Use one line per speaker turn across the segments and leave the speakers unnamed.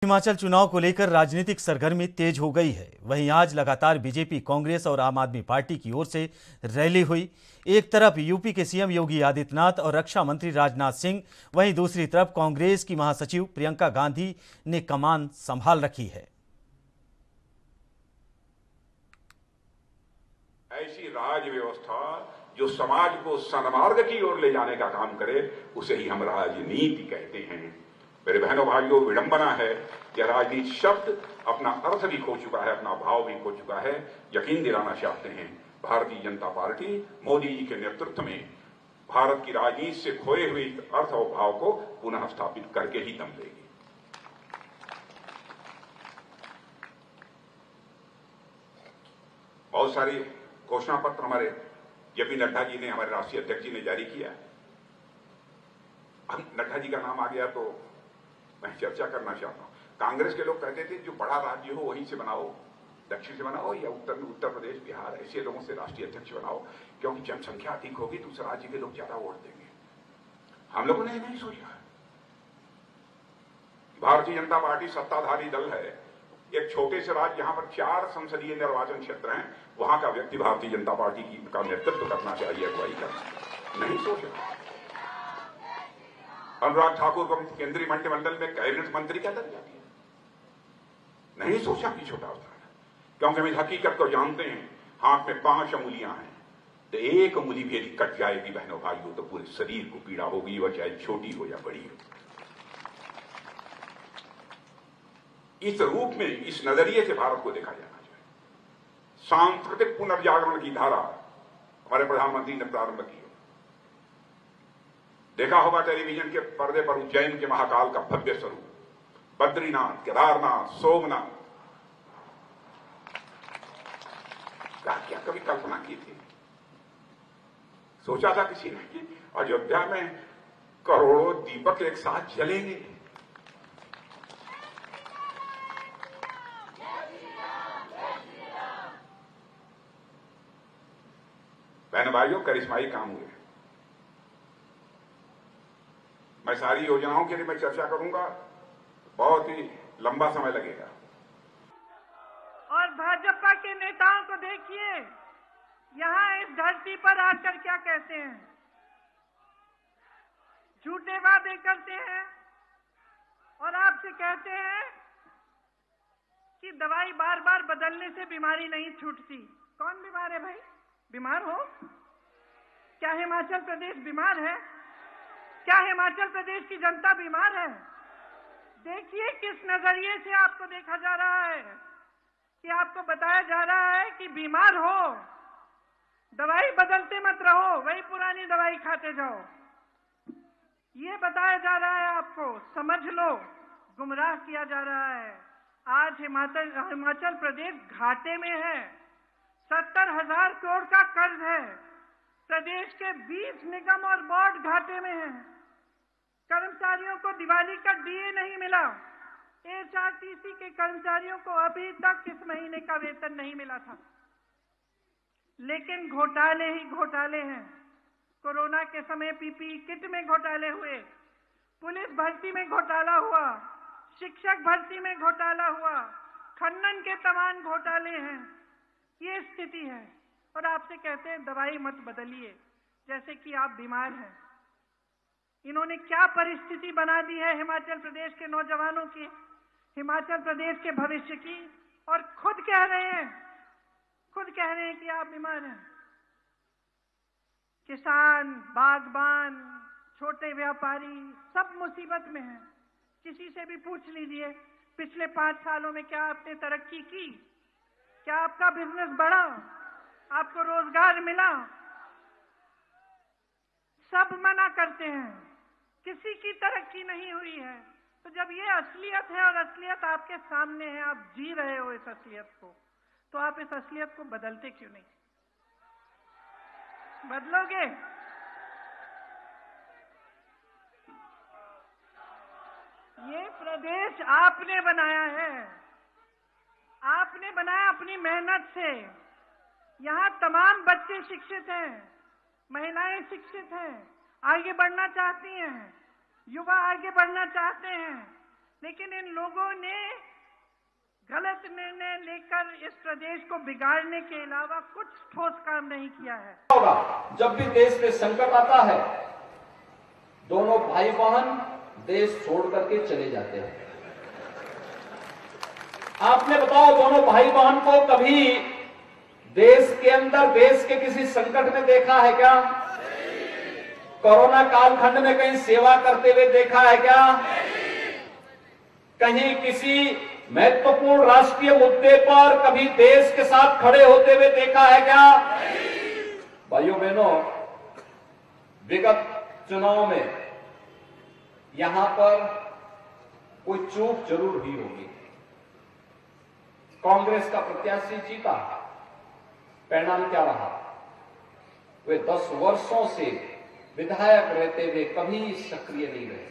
हिमाचल चुनाव को लेकर राजनीतिक सरगर्मी तेज हो गई है। वहीं आज लगातार बीजेपी, कांग्रेस और आम आदमी पार्टी की ओर से रैली हुई। एक तरफ यूपी के सीएम योगी आदित्यनाथ और रक्षा मंत्री राजनाथ सिंह, वहीं दूसरी तरफ कांग्रेस की महासचिव प्रियंका गांधी ने कमान संभाल रखी है।
ऐसी राज व्यवस्था जो समाज को सन्मार्ग की ओर ले जाने का काम करे, उसे ही हम राजनीति कहते हैं। मेरे बहनों भाइयों, विडंबना है कि राजनीति शब्द अपना अर्थ भी खो चुका है, अपना भाव भी खो चुका है। यकीन दिलाना चाहते हैं, भारतीय जनता पार्टी मोदी जी के नेतृत्व में भारत की राजनीति से खोए हुए अर्थ और भाव को पुनः स्थापित करके ही दम लेगी। बहुत सारी घोषणा पत्र हमारे जेपी नड्डा जी ने, हमारे राष्ट्रीय अध्यक्ष जी ने जारी किया। अब नड्डा जी का नाम आ गया तो मैं चर्चा करना चाहता हूं। कांग्रेस के लोग कहते थे जो बड़ा राज्य हो वहीं से बनाओ, दक्षिण से बनाओ या उत्तर प्रदेश, बिहार, ऐसे लोगों से राष्ट्रीय अध्यक्ष बनाओ, क्योंकि जनसंख्या अधिक होगी तो उस राज्य के लोग ज्यादा वोट देंगे। हम लोगों ने नहीं सोचा। भारतीय जनता पार्टी सत्ताधारी दल है। एक छोटे से राज्य जहां पर 4 संसदीय निर्वाचन क्षेत्र हैं, वहां का व्यक्ति भारतीय जनता पार्टी का नेतृत्व करना चाहिए, अगुवाई करना चाहिए। नहीं सोचा। अनुराग ठाकुर को केंद्रीय मंत्रिमंडल में कैबिनेट मंत्री का दर्जा दिया। नहीं सोचा कि छोटा होता है, क्योंकि हम इस हकीकत को जानते हैं, हाथ में 5 अंगुलियां हैं, तो एक अंगुली भी यदि कट जाएगी बहनों भाइयों तो पूरे शरीर को पीड़ा होगी, वह चाहे छोटी हो या बड़ी हो। इस रूप में, इस नजरिए से भारत को देखा जाना चाहिए। सांस्कृतिक पुनर्जागरण की धारा हमारे प्रधानमंत्री ने प्रारंभ की। देखा होगा टेलीविजन के पर्दे पर उज्जैन के महाकाल का भव्य स्वरूप, बद्रीनाथ, केदारनाथ, सोमनाथ, क्या कभी कल्पना की थी? सोचा था किसी ने कि अयोध्या में करोड़ों दीपक एक साथ जलेंगे? बहन भाइयों, करिश्माई काम हुए। मैं सारी योजनाओं के लिए मैं चर्चा करूंगा, बहुत ही लंबा समय लगेगा।
और भाजपा के नेताओं को देखिए, यहां इस धरती पर आकर क्या कहते हैं। झूठे वादे करते हैं और आपसे कहते हैं कि दवाई बार बार बदलने से बीमारी नहीं छूटती। कौन बीमार है भाई? बीमार हो? क्या हिमाचल प्रदेश बीमार है? क्या हिमाचल प्रदेश की जनता बीमार है? देखिए किस नजरिए से आपको देखा जा रहा है, कि आपको बताया जा रहा है कि बीमार हो, दवाई बदलते मत रहो, वही पुरानी दवाई खाते जाओ। ये बताया जा रहा है आपको, समझ लो, गुमराह किया जा रहा है। आज हिमाचल प्रदेश घाटे में है। 70,000 करोड़ का कर्ज है। प्रदेश के 20 निगम और बोर्ड घाटे में हैं। कर्मचारियों को दिवाली का डीए नहीं मिला। एचआरटीसी के कर्मचारियों को अभी तक इस महीने का वेतन नहीं मिला था। लेकिन घोटाले ही घोटाले हैं। कोरोना के समय पीपीई किट में घोटाले हुए, पुलिस भर्ती में घोटाला हुआ, शिक्षक भर्ती में घोटाला हुआ, खनन के तमाम घोटाले हैं। ये स्थिति है और आपसे कहते हैं दवाई मत बदलिए, जैसे कि आप बीमार हैं। इन्होंने क्या परिस्थिति बना दी है हिमाचल प्रदेश के नौजवानों की, हिमाचल प्रदेश के भविष्य की, और खुद कह रहे हैं कि आप बीमार हैं। किसान, बागबान, छोटे व्यापारी सब मुसीबत में हैं। किसी से भी पूछ लीजिए, पिछले 5 सालों में क्या आपने तरक्की की? क्या आपका बिजनेस बढ़ा? आपको रोजगार मिला? सब मना करते हैं, किसी की तरक्की नहीं हुई है। तो जब ये असलियत है और असलियत आपके सामने है, आप जी रहे हो इस असलियत को, तो आप इस असलियत को बदलते क्यों नहीं? बदलोगे? ये प्रदेश आपने बनाया है, आपने बनाया अपनी मेहनत से। यहाँ तमाम बच्चे शिक्षित हैं, महिलाएं शिक्षित हैं, आगे बढ़ना चाहती हैं, युवा आगे बढ़ना चाहते हैं। लेकिन इन लोगों ने गलत निर्णय लेकर इस प्रदेश को बिगाड़ने के अलावा कुछ ठोस काम नहीं किया है।
होगा जब भी देश में संकट आता है, दोनों भाई बहन देश छोड़ करके चले जाते हैं। आपने बताओ, दोनों भाई बहन को कभी देश के अंदर देश के किसी संकट में देखा है क्या? कोरोना कालखंड में कहीं सेवा करते हुए देखा है क्या? कहीं किसी महत्वपूर्ण राष्ट्रीय मुद्दे पर कभी देश के साथ खड़े होते हुए देखा है क्या? भाइयों बहनों, विगत चुनाव में यहां पर कोई चूक जरूर हुई होगी। कांग्रेस का प्रत्याशी जीता, परिणाम क्या रहा? वे 10 वर्षों से विधायक रहते हुए कभी सक्रिय नहीं रहे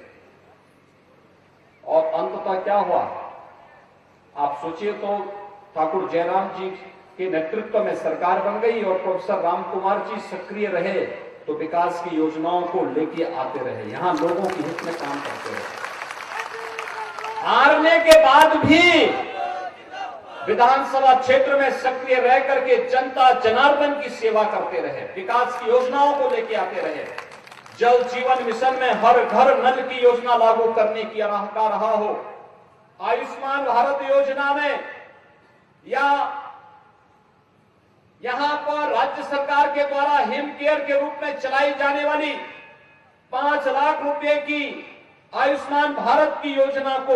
और अंततः क्या हुआ? आप सोचिए तो, ठाकुर जयराम जी के नेतृत्व में सरकार बन गई और प्रोफेसर राम कुमार जी सक्रिय रहे तो विकास की योजनाओं को लेके आते रहे, यहां लोगों की हित में काम करते रहे। हारने के बाद भी विधानसभा क्षेत्र में सक्रिय रह करके जनता जनार्दन की सेवा करते रहे, विकास की योजनाओं को लेके आते रहे। जल जीवन मिशन में हर घर नल की योजना लागू करने की का रहा हो, आयुष्मान भारत योजना में, या यहां पर राज्य सरकार के द्वारा हिम केयर के रूप में चलाई जाने वाली 5 लाख रुपए की आयुष्मान भारत की योजना को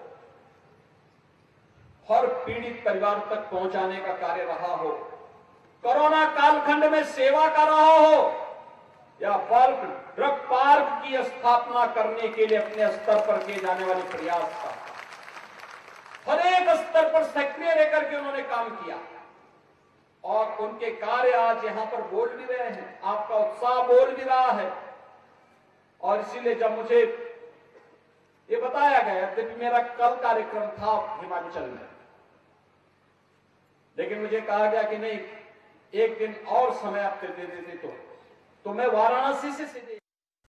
हर पीड़ित परिवार तक पहुंचाने का कार्य रहा हो, कोरोना कालखंड में सेवा कर रहा हो, या बल्क ड्रग पार्क की स्थापना करने के लिए अपने स्तर पर किए जाने वाले प्रयास का, हर एक स्तर पर सक्रिय रहकर के उन्होंने काम किया और उनके कार्य आज यहां पर बोल भी रहे हैं, आपका उत्साह बोल भी रहा है। और इसीलिए जब मुझे ये बताया गया, यद्यपि मेरा कल कार्यक्रम था हिमाचल में, लेकिन मुझे कहा गया कि नहीं, एक दिन और समय आप दे देते तो मैं वाराणसी से सीधे